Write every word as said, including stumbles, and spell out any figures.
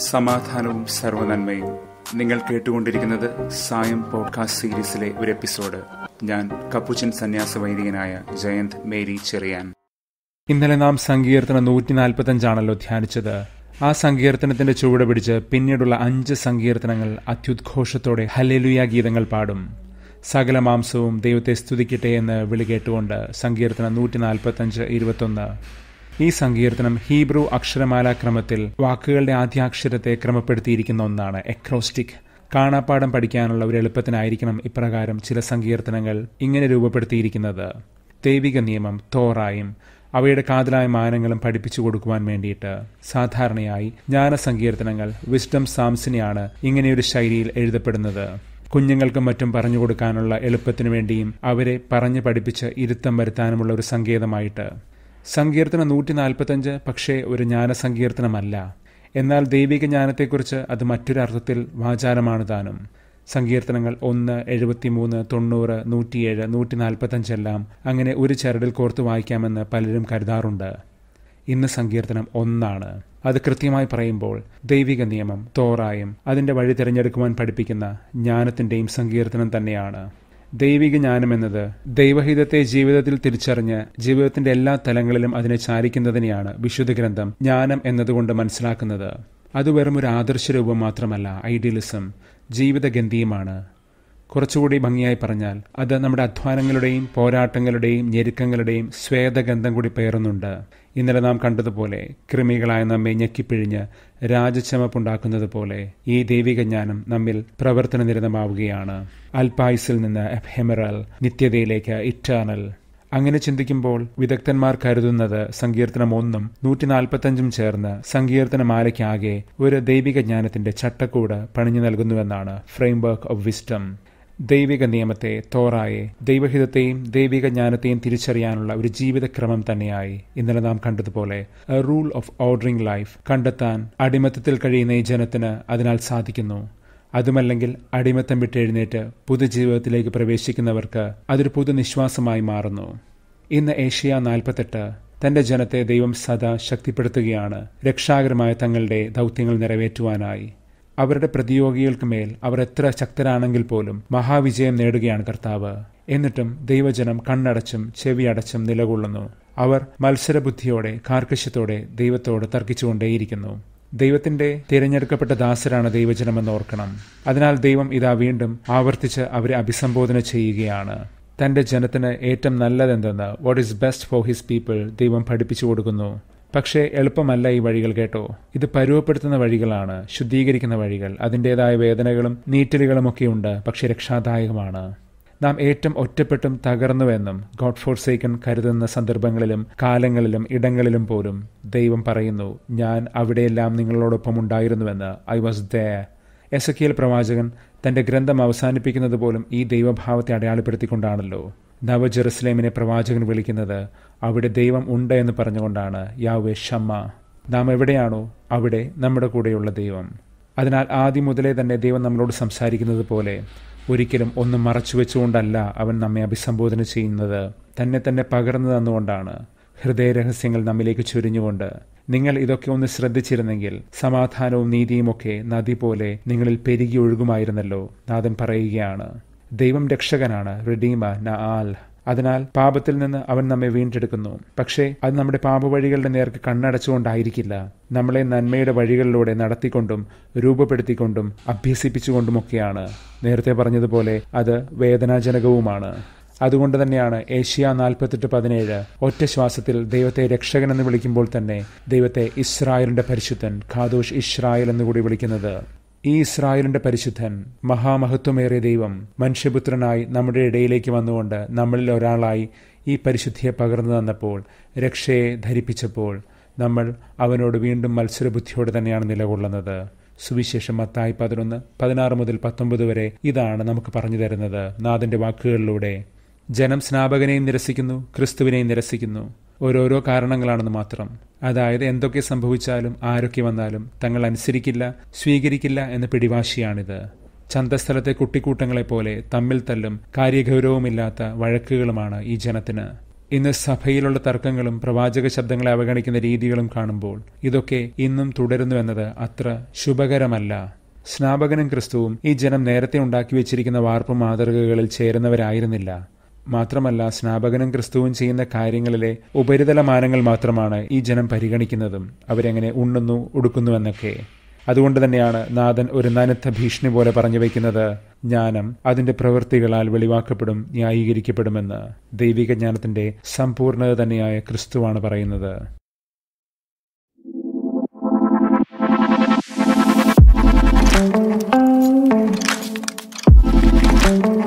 സമാധാനവും സർവ്വനന്മയും. നിങ്ങൾ കേട്ടുകൊണ്ടിരിക്കുന്നത് സായം പോഡ്കാസ്റ്റ് സീരീസിലെ ഒരു എപ്പിസോഡ്. ഞാൻ കപ്പുച്ചൻ സന്യാസ വൈദികനായ ജയന്ത് മേരി ചെറിയാൻ. ഇന്നലെ നാം സങ്കീർത്തനം നൂറ്റി നാൽപ്പത്തഞ്ചാണല്ലോ ധ്യാനിച്ചത്. ആ സങ്കീർത്തനത്തിന്റെ ചുവട് പിടിച്ച് പിന്നീടുള്ള അഞ്ച് സങ്കീർത്തനങ്ങൾ അത്യുദ്ഘോഷത്തോടെ ഹല്ലേലൂയ ഗീതങ്ങൾ പാടും. സകല മാംസവും ദൈവത്തെ സ്തുതിക്കട്ടെ എന്ന് വിളി കേട്ടുകൊണ്ട് സങ്കീർത്തനം നൂറ്റി നാൽപ്പത്തഞ്ച് ഇരുപത്തൊന്ന്. ഈ സങ്കീർത്തനം ഹീബ്രു അക്ഷരമാലാക്രമത്തിൽ വാക്കുകളുടെ ആദ്യാക്ഷരത്തെ ക്രമപ്പെടുത്തിയിരിക്കുന്ന ഒന്നാണ്. എക്രോസ്റ്റിക്. കാണാപ്പാഠം പഠിക്കാനുള്ള ഒരു എളുപ്പത്തിനായിരിക്കണം ഇപ്രകാരം ചില സങ്കീർത്തനങ്ങൾ ഇങ്ങനെ രൂപപ്പെടുത്തിയിരിക്കുന്നത്. ദൈവിക നിയമം തോറായും അവയുടെ കാതലായ മാനങ്ങളും പഠിപ്പിച്ചു കൊടുക്കുവാൻ വേണ്ടിയിട്ട്. സാധാരണയായി ജ്ഞാനസങ്കീർത്തനങ്ങൾ വിസ്ഡം സാംസിനെയാണ് ഇങ്ങനെയൊരു ശൈലിയിൽ എഴുതപ്പെടുന്നത്. കുഞ്ഞുങ്ങൾക്കും മറ്റും പറഞ്ഞു കൊടുക്കാനുള്ള എളുപ്പത്തിനു വേണ്ടിയും അവരെ പറഞ്ഞു പഠിപ്പിച്ച് ഇരുത്തം വരുത്താനുമുള്ള ഒരു സങ്കേതമായിട്ട്. സങ്കീർത്തനം നൂറ്റി നാൽപ്പത്തഞ്ച് പക്ഷേ ഒരു ജ്ഞാനസങ്കീർത്തനമല്ല. എന്നാൽ ദൈവിക ജ്ഞാനത്തെക്കുറിച്ച് അത് മറ്റൊരർത്ഥത്തിൽ വാചാലമാണ് താനും. സങ്കീർത്തനങ്ങൾ ഒന്ന്, എഴുപത്തിമൂന്ന്, തൊണ്ണൂറ്, നൂറ്റിയേഴ്, നൂറ്റി നാൽപ്പത്തഞ്ചെല്ലാം അങ്ങനെ ഒരു ചരടിൽ കോർത്ത് വായിക്കാമെന്ന് പലരും കരുതാറുണ്ട്. ഇന്ന് സങ്കീർത്തനം ഒന്നാണ്. അത് കൃത്യമായി പറയുമ്പോൾ ദൈവിക നിയമം തോറായും അതിൻ്റെ വഴി തിരഞ്ഞെടുക്കുവാൻ പഠിപ്പിക്കുന്ന ജ്ഞാനത്തിൻ്റെയും സങ്കീർത്തനം തന്നെയാണ്. ദൈവിക ജ്ഞാനം എന്നത് ദൈവഹിതത്തെ ജീവിതത്തിൽ തിരിച്ചറിഞ്ഞ് ജീവിതത്തിന്റെ എല്ലാ തലങ്ങളിലും അതിനെ ചാരിക്കുന്നതിനെയാണ് വിശുദ്ധ ഗ്രന്ഥം ജ്ഞാനം എന്നതുകൊണ്ട് മനസ്സിലാക്കുന്നത്. അത് വെറും ഒരു ആദർശരൂപം മാത്രമല്ല, ഐഡിയലിസം, ജീവിതഗന്ധിയുമാണ്. കുറച്ചുകൂടി ഭംഗിയായി പറഞ്ഞാൽ അത് നമ്മുടെ അധ്വാനങ്ങളുടെയും പോരാട്ടങ്ങളുടെയും ഞെരുക്കങ്ങളുടെയും സ്വേദഗന്ധം കൂടി പേറുന്നുണ്ട്. ഇന്നലെ നാം കണ്ടതുപോലെ കൃമികളായ നമ്മെ ഞെക്കിപ്പിഴിഞ്ഞ് രാജച്ചമപ്പുണ്ടാക്കുന്നത് പോലെ ഈ ദൈവിക ജ്ഞാനം നമ്മിൽ പ്രവർത്തന നിരതമാവുകയാണ്. അൽപായുസിൽ നിന്ന് എഫെമറൽ, നിത്യതയിലേക്ക് ഇറ്റേണൽ. അങ്ങനെ ചിന്തിക്കുമ്പോൾ വിദഗ്ധന്മാർ കരുതുന്നത് സങ്കീർത്തനം ഒന്നും നൂറ്റി നാൽപ്പത്തഞ്ചും ചേർന്ന് സങ്കീർത്തനമാലയ്ക്കാകെ ഒരു ദൈവിക ജ്ഞാനത്തിന്റെ ചട്ടക്കൂട് പണിഞ്ഞു നൽകുന്നുവെന്നാണ്. Framework of wisdom. ദൈവിക നിയമത്തെ തോറായെ ദൈവഹിതത്തെയും ദൈവിക ജ്ഞാനത്തെയും തിരിച്ചറിയാനുള്ള ഒരു ജീവിതക്രമം തന്നെയായി ഇന്നലെ നാം കണ്ടതുപോലെ a rule of ordering life കണ്ടെത്താൻ അടിമത്തത്തിൽ കഴിയുന്ന ഈ ജനത്തിന് അതിനാൽ സാധിക്കുന്നു. അതുമല്ലെങ്കിൽ അടിമത്തം വിട്ടെഴുന്നേറ്റ് പുതുജീവിതത്തിലേക്ക് പ്രവേശിക്കുന്നവർക്ക് അതൊരു പുതുനിശ്വാസമായി മാറുന്നു. ഇന്ന് ഏഷ്യ നാൽപ്പത്തെട്ട് തന്റെ ജനത്തെ ദൈവം സദാ ശക്തിപ്പെടുത്തുകയാണ് രക്ഷാകരമായ തങ്ങളുടെ ദൗത്യങ്ങൾ നിറവേറ്റുവാനായി. അവരുടെ പ്രതിയോഗികൾക്ക് മേൽ അവർ എത്ര ശക്തരാണെങ്കിൽ പോലും മഹാവിജയം നേടുകയാണ് കർത്താവ്. എന്നിട്ടും ദൈവജനം കണ്ണടച്ചും ചെവിയടച്ചും നിലകൊള്ളുന്നു. അവർ മത്സരബുദ്ധിയോടെ കാർക്കശ്യത്തോടെ ദൈവത്തോട് തർക്കിച്ചുകൊണ്ടേയിരിക്കുന്നു. ദൈവത്തിന്റെ തിരഞ്ഞെടുക്കപ്പെട്ട ദാസരാണ് ദൈവജനമെന്ന് ഓർക്കണം. അതിനാൽ ദൈവം ഇതാ വീണ്ടും ആവർത്തിച്ച് അവരെ അഭിസംബോധന ചെയ്യുകയാണ്. തന്റെ ജനത്തിന് ഏറ്റവും നല്ലതെന്തെന്ന്, what is best for his people, ദൈവം പഠിപ്പിച്ചു കൊടുക്കുന്നു. പക്ഷേ എളുപ്പമല്ല ഈ വഴികൾ കേട്ടോ. ഇത് പരുവപ്പെടുത്തുന്ന വഴികളാണ്, ശുദ്ധീകരിക്കുന്ന വഴികൾ. അതിൻ്റെതായ വേദനകളും നീറ്റലുകളുമൊക്കെയുണ്ട്, പക്ഷെ രക്ഷാദായകമാണ്. നാം ഏറ്റവും ഒറ്റപ്പെട്ടും തകർന്നുവെന്നും ഗോഡ് ഫോർസേക്കൻ കരുതുന്ന സന്ദർഭങ്ങളിലും കാലങ്ങളിലും ഇടങ്ങളിലും പോലും ദൈവം പറയുന്നു, ഞാൻ അവിടെയെല്ലാം നിങ്ങളോടൊപ്പം ഉണ്ടായിരുന്നുവെന്ന്. I was there. എസക്കിയേൽ പ്രവാചകൻ തന്റെ ഗ്രന്ഥം അവസാനിപ്പിക്കുന്നത് പോലും ഈ ദൈവഭാവത്തെ അടയാളപ്പെടുത്തിക്കൊണ്ടാണല്ലോ. നവ ജെറുസലേമിനെ പ്രവാചകൻ വിളിക്കുന്നത് അവിടെ ദൈവം ഉണ്ട് എന്ന് പറഞ്ഞുകൊണ്ടാണ്. യാവേ ഷമ്മ. നാം എവിടെയാണോ അവിടെ നമ്മുടെ കൂടെയുള്ള ദൈവം. അതിനാൽ ആദ്യം മുതലേ തന്നെ ദൈവം നമ്മളോട് സംസാരിക്കുന്നത് പോലെ ഒരിക്കലും ഒന്നും മറച്ചു വെച്ചുകൊണ്ടല്ല അവൻ നമ്മെ അഭിസംബോധന ചെയ്യുന്നത്. തന്നെ തന്നെ പകർന്നു തന്നുകൊണ്ടാണ്. ഹൃദയരഹസ്യങ്ങൾ നമ്മിലേക്ക് ചൊരിഞ്ഞുകൊണ്ട്. നിങ്ങൾ ഇതൊക്കെ ഒന്ന് ശ്രദ്ധിച്ചിരുന്നെങ്കിൽ സമാധാനവും നീതിയുമൊക്കെ നദി പോലെ നിങ്ങളിൽ പെരുകി ഒഴുകുമായിരുന്നല്ലോ. നാഥൻ പറയുകയാണ്. ദൈവം രക്ഷകനാണ്, റിഡീമ നആൽ. അതിനാൽ പാപത്തിൽ നിന്ന് അവൻ നമ്മെ വീണ്ടെടുക്കുന്നു. പക്ഷേ അത് നമ്മുടെ പാപവഴികളുടെ നേർക്ക് കണ്ണടച്ചുകൊണ്ടായിരിക്കില്ല. നമ്മളെ നന്മയുടെ വഴികളിലൂടെ നടത്തിക്കൊണ്ടും രൂപപ്പെടുത്തിക്കൊണ്ടും അഭ്യസിപ്പിച്ചുകൊണ്ടുമൊക്കെയാണ്. നേരത്തെ പറഞ്ഞതുപോലെ അത് വേദനാജനകവുമാണ്. അതുകൊണ്ട് തന്നെയാണ് ഏഷ്യ നാൽപ്പത്തെട്ട് പതിനേഴ് ഒറ്റ ശ്വാസത്തിൽ ദൈവത്തെ രക്ഷകൻ എന്ന് വിളിക്കുമ്പോൾ തന്നെ ദൈവത്തെ ഇസ്രായേലിന്റെ പരിശുദ്ധൻ, ഖാദോഷ് ഇസ്രായേൽ എന്നുകൂടി വിളിക്കുന്നത്. ഈ ഇസ്രായേലിന്റെ പരിശുദ്ധൻ, മഹാമഹത്വമേറിയ ദൈവം മനുഷ്യപുത്രനായി നമ്മുടെ ഇടയിലേക്ക് വന്നുകൊണ്ട് നമ്മളിൽ ഒരാളായി ഈ പരിശുദ്ധിയെ പകർന്നു തന്നപ്പോൾ, രക്ഷയെ ധരിപ്പിച്ചപ്പോൾ നമ്മൾ അവനോട് വീണ്ടും മത്സരബുദ്ധിയോടെ തന്നെയാണ് നിലകൊള്ളുന്നത്. സുവിശേഷം മത്തായി പതിനൊന്ന് പതിനാറ് മുതൽ പത്തൊമ്പത് വരെ ഇതാണ് നമുക്ക് പറഞ്ഞു തരുന്നത് നാഥന്റെ വാക്കുകളിലൂടെ. ജനം സ്നാപകനെയും നിരസിക്കുന്നു, ക്രിസ്തുവിനെയും നിരസിക്കുന്നു. ഓരോരോ കാരണങ്ങളാണെന്ന് മാത്രം. അതായത് എന്തൊക്കെ സംഭവിച്ചാലും ആരൊക്കെ വന്നാലും തങ്ങൾ അനുസരിക്കില്ല, സ്വീകരിക്കില്ല എന്ന പിടിവാശിയാണിത്. ചന്തസ്ഥലത്തെ കുട്ടിക്കൂട്ടങ്ങളെപ്പോലെ തമ്മിൽ തല്ലും കാര്യഗൗരവമില്ലാത്ത വഴക്കുകളുമാണ് ഈ ജനത്തിന്. ഇന്ന് സഭയിലുള്ള തർക്കങ്ങളും പ്രവാചക ശബ്ദങ്ങളെ അവഗണിക്കുന്ന രീതികളും കാണുമ്പോൾ ഇതൊക്കെ ഇന്നും തുടരുന്നുവെന്നത് അത്ര ശുഭകരമല്ല. സ്നാപകനും ക്രിസ്തുവും ഈ ജനം നേരത്തെ ഉണ്ടാക്കി വെച്ചിരിക്കുന്ന വാർപ്പ് മാതൃകകളിൽ ചേരുന്നവരായിരുന്നില്ല. മാത്രമല്ല, സ്നാപകനും ക്രിസ്തുവും ചെയ്യുന്ന കാര്യങ്ങളിലെ ഉപരിതല മാനങ്ങൾ മാത്രമാണ് ഈ ജനം പരിഗണിക്കുന്നതും, അവരെങ്ങനെ ഉണ്ണുന്നു ഉടുക്കുന്നുവെന്നൊക്കെ. അതുകൊണ്ട് തന്നെയാണ് നാഥൻ ഒരു നനുത്ത ഭീഷണി പോലെ പറഞ്ഞു വയ്ക്കുന്നത്, ജ്ഞാനം അതിന്റെ പ്രവൃത്തികളാൽ വെളിവാക്കപ്പെടും, ന്യായീകരിക്കപ്പെടുമെന്ന്. ദൈവിക ജ്ഞാനത്തിന്റെ സമ്പൂർണത തന്നെയായ ക്രിസ്തുവാണ് പറയുന്നത്. Thank you.